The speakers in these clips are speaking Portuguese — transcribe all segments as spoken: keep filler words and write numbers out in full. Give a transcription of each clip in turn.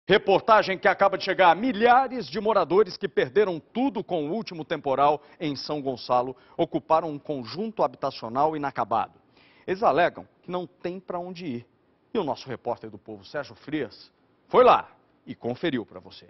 Reportagem que acaba de chegar a milhares de moradores que perderam tudo com o último temporal em São Gonçalo, ocuparam um conjunto habitacional inacabado. Eles alegam que não tem para onde ir. E o nosso repórter do Povo, Sérgio Frias, foi lá e conferiu para você.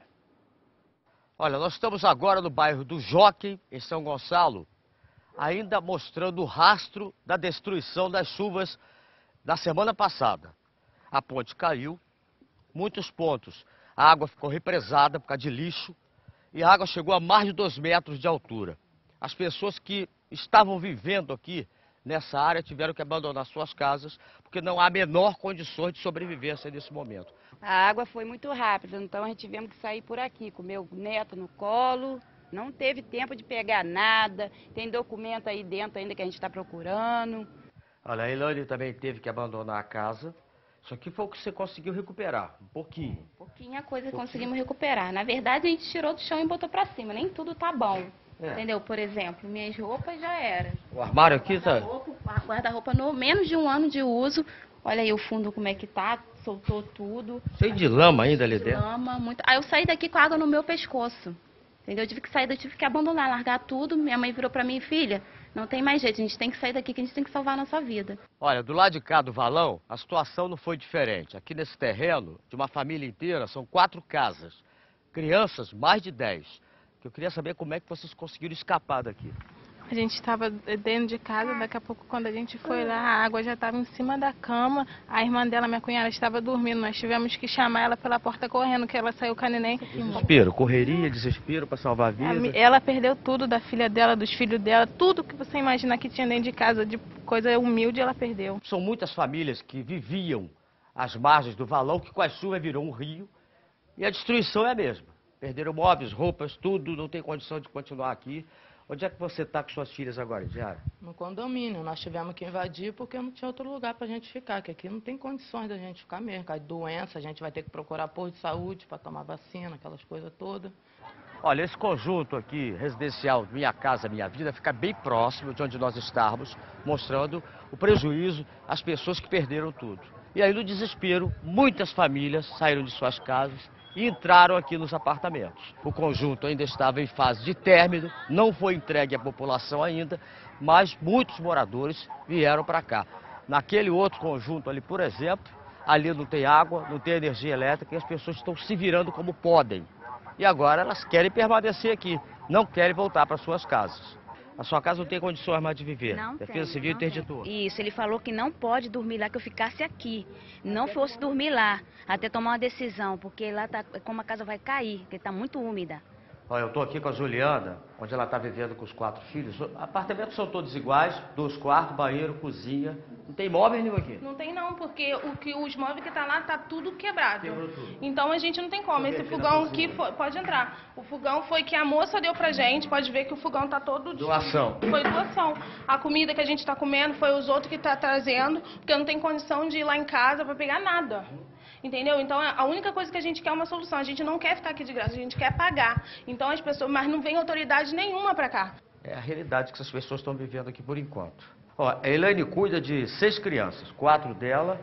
Olha, nós estamos agora no bairro do Jockey, em São Gonçalo, ainda mostrando o rastro da destruição das chuvas da semana passada. A ponte caiu, muitos pontos, a água ficou represada por causa de lixo e a água chegou a mais de dois metros de altura. As pessoas que estavam vivendo aqui nessa área tiveram que abandonar suas casas porque não há menor condições de sobrevivência nesse momento. A água foi muito rápida, então a gente tivemos que sair por aqui com meu neto no colo. Não teve tempo de pegar nada, tem documento aí dentro ainda que a gente está procurando. Olha, a Elane também teve que abandonar a casa. Isso aqui foi o que você conseguiu recuperar, um pouquinho. Pouquinha coisa que conseguimos recuperar. Na verdade, a gente tirou do chão e botou pra cima. Nem tudo tá bom. É. Entendeu? Por exemplo, minhas roupas já era. O armário aqui tá... Guarda-roupa, guarda-roupa no menos de um ano de uso. Olha aí o fundo como é que tá, soltou tudo. Cheio de lama ainda ali de dentro. Lama, muito. Aí eu saí daqui com a água no meu pescoço. Entendeu? Eu tive que sair, eu tive que abandonar, largar tudo. Minha mãe virou pra mim, filha, não tem mais jeito, a gente tem que sair daqui, que a gente tem que salvar a nossa vida. Olha, do lado de cá do valão, a situação não foi diferente. Aqui nesse terreno, de uma família inteira, são quatro casas. Crianças, mais de dez. Eu queria saber como é que vocês conseguiram escapar daqui. A gente estava dentro de casa, daqui a pouco quando a gente foi lá, a água já estava em cima da cama, a irmã dela, minha cunhada, estava dormindo, nós tivemos que chamar ela pela porta correndo, que ela saiu com a neném. Desespero, correria, desespero para salvar a vida. Ela perdeu tudo da filha dela, dos filhos dela, tudo que você imagina que tinha dentro de casa, de coisa humilde, ela perdeu. São muitas famílias que viviam às margens do valão, que com a chuva virou um rio, e a destruição é a mesma. Perderam móveis, roupas, tudo, não tem condição de continuar aqui. Onde é que você está com suas filhas agora, Diário? No condomínio. Nós tivemos que invadir porque não tinha outro lugar para a gente ficar, que aqui não tem condições da gente ficar mesmo. Cai doença, a gente vai ter que procurar posto de saúde para tomar vacina, aquelas coisas todas. Olha, esse conjunto aqui, residencial Minha Casa Minha Vida, fica bem próximo de onde nós estamos, mostrando o prejuízo às pessoas que perderam tudo. E aí, no desespero, muitas famílias saíram de suas casas e entraram aqui nos apartamentos. O conjunto ainda estava em fase de término, não foi entregue à população ainda, mas muitos moradores vieram para cá. Naquele outro conjunto ali, por exemplo, ali não tem água, não tem energia elétrica e as pessoas estão se virando como podem. E agora elas querem permanecer aqui, não querem voltar para suas casas. A sua casa não tem condições mais de viver. Não Defesa tem, Civil não interditou. tem. Isso, ele falou que não pode dormir lá, que eu ficasse aqui. Não fosse dormir lá, até tomar uma decisão, porque lá tá, como a casa vai cair, porque está muito úmida. Olha, eu estou aqui com a Juliana, onde ela está vivendo com os quatro filhos. Apartamentos são todos iguais, dois quartos, banheiro, cozinha. Não tem móvel nenhum aqui? Não tem não, porque o que, os móveis que tá lá tá tudo quebrado. Quebrou tudo. Então a gente não tem como. Esse fogão aqui foi, pode entrar. O fogão foi que a moça deu pra gente, pode ver que o fogão tá todo... Doação. Foi doação. A comida que a gente tá comendo foi os outros que tá trazendo, porque não tem condição de ir lá em casa pra pegar nada. Entendeu? Então a única coisa que a gente quer é uma solução. A gente não quer ficar aqui de graça, a gente quer pagar. Então as pessoas, mas não vem autoridade nenhuma pra cá. É a realidade que essas pessoas estão vivendo aqui por enquanto. Ó, a Elaine cuida de seis crianças, quatro dela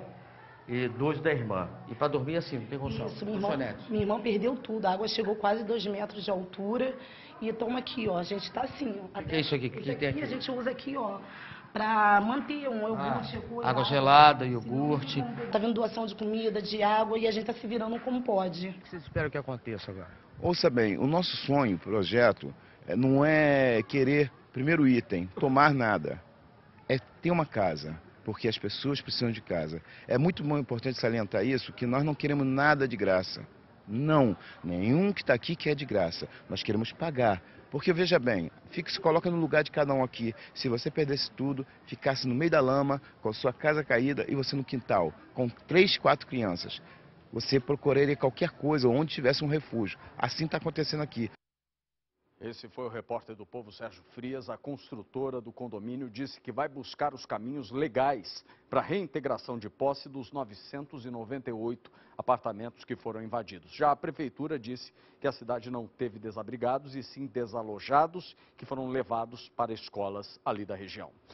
e dois da irmã. E para dormir assim, não tem condição. Isso, minha irmã, minha irmã perdeu tudo. A água chegou quase dois metros de altura. E toma aqui, ó. A gente tá assim, ó. O que é isso aqui? O que, que tem aqui? A gente usa aqui, ó, para manter um iogurte. Ah, água gelada, iogurte. Tá vindo doação de comida, de água, e a gente tá se virando como pode. O que vocês esperam que aconteça agora? Ouça bem, o nosso sonho, projeto, é- não é querer, primeiro item, tomar nada. É ter uma casa, porque as pessoas precisam de casa. É muito bom, importante salientar isso, que nós não queremos nada de graça. Não, nenhum que está aqui quer de graça. Nós queremos pagar. Porque, veja bem, fica, se coloca no lugar de cada um aqui. Se você perdesse tudo, ficasse no meio da lama, com a sua casa caída e você no quintal, com três, quatro crianças, você procuraria qualquer coisa, onde tivesse um refúgio. Assim está acontecendo aqui. Esse foi o repórter do Povo, Sérgio Frias. A construtora do condomínio disse que vai buscar os caminhos legais para a reintegração de posse dos novecentos e noventa e oito apartamentos que foram invadidos. Já a prefeitura disse que a cidade não teve desabrigados e sim desalojados que foram levados para escolas ali da região.